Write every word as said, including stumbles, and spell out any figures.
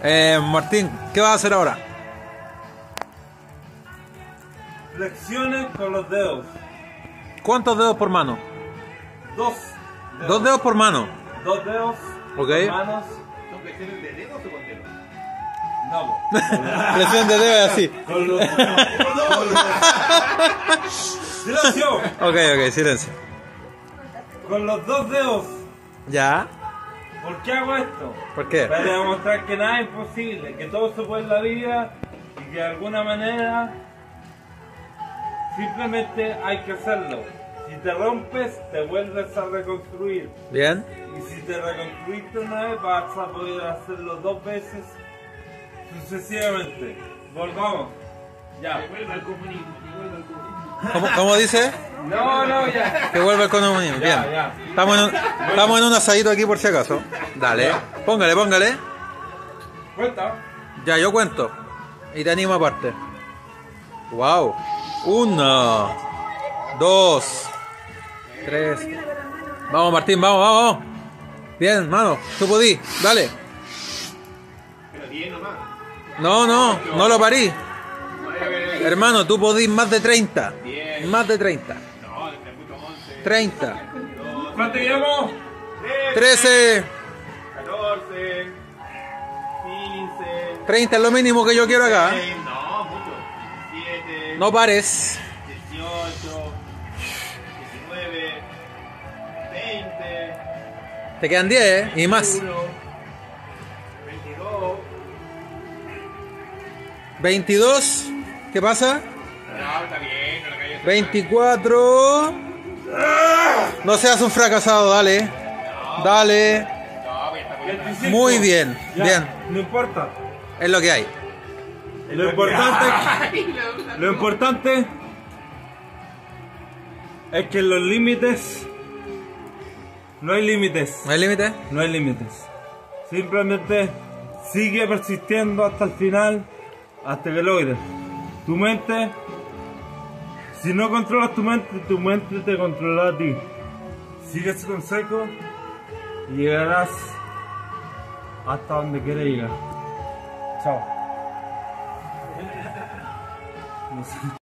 Eh, Martín, ¿qué vas a hacer ahora? Flexiones con los dedos. ¿Cuántos dedos por mano? Dos. Dedos. Dos dedos por mano. Dos dedos. Ok. Con manos. ¿Son flexiones de dedos o con dedos? No. Flexión de dedos así. Con los. ¡Silencio! Ok, ok, silencio. Con los dos dedos. Ya. ¿Por qué hago esto? ¿Por qué? Para demostrar que nada es imposible, que todo se puede en la vida y que de alguna manera simplemente hay que hacerlo. Si te rompes, te vuelves a reconstruir. Bien. Y si te reconstruiste una vez, vas a poder hacerlo dos veces sucesivamente. Volvamos. Ya. Vuelve al comunismo, que vuelve al comunismo. ¿Cómo, cómo dice? No, no, ya. Que vuelva el comunismo. Bien. Ya, ya. Estamos en, un, estamos en un asadito aquí por si acaso. Dale. Póngale, póngale. Cuenta. Ya, yo cuento. Y te animo aparte. Wow. Uno. Dos. Tres. Vamos, Martín, vamos, vamos, vamos. Bien, mano. Tú podís. Dale. Pero diez nomás. No, no. No lo parí. Vaya, vaya, vaya. Hermano, tú podís más de treinta. diez. Más de treinta. No, te escucho once. treinta. doce. ¿Cuánto llevamos? trece. catorce. quince. treinta es lo mínimo que yo quiero acá. seis, no, mucho. diecisiete. No pares. dieciocho. diecinueve. veinte. Te quedan diez, ¿eh? Y más. veintiuno, veintidós. veintidós. ¿Qué pasa? No, está bien, no la cayó. veinticuatro. No seas un fracasado, dale. Dale. No, pues está muy bien. veinticinco. Muy bien. Ya, Bien. No importa. Es lo que hay. Lo importante, lo importante es que en los límites no hay límites. ¿No hay límite? No hay límites. Simplemente sigue persistiendo hasta el final, hasta que logres. Tu mente, si no controlas tu mente, tu mente te controlará a ti. Sigue ese consejo y llegarás hasta donde quieres llegar. Chao. No sé.